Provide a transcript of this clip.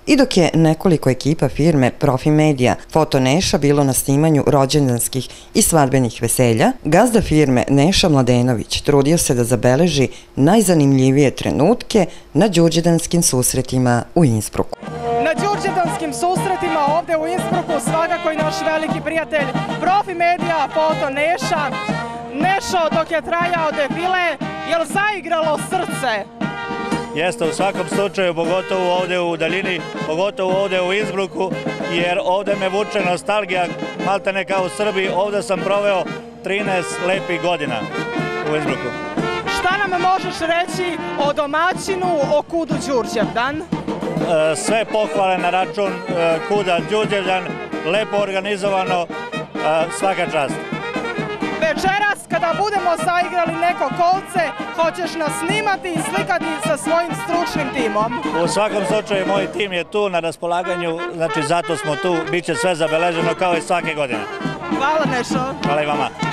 I dok je nekoliko ekipa firme Profi Media Foto Neša bilo na snimanju rođendanskih i svadbenih veselja, gazda firme Neša Mladenović trudio se da zabeleži najzanimljivije trenutke na đurđedanskim susretima u Innsbrucku. Na đurđedanskim susretima ovde u Innsbrucku svakako i naš veliki prijatelj Profi Media Foto Neša. Nešo, dok je trajao defile, je li zaigralo srce? Jeste, u svakom slučaju, pogotovo ovde u daljini, pogotovo ovde u Innsbrucku, jer ovde me vuče nostalgija, malte ne kao u Srbiji, ovde sam proveo 13 lepih godina u Innsbrucku. Šta nam možeš reći o domaćinu, o kudu Đurđevdan? Sve pohvale na račun kuda Đurđevdan, lepo organizovano, svaka čast. Večeras, kada budemo zaigrali neko kolce, hoćeš nas snimati i slikati sa svojim stručnim timom? U svakom slučaju, moj tim je tu na raspolaganju, znači zato smo tu, bit će sve zabeleženo kao i svake godine. Hvala Nešo. Hvala i vama.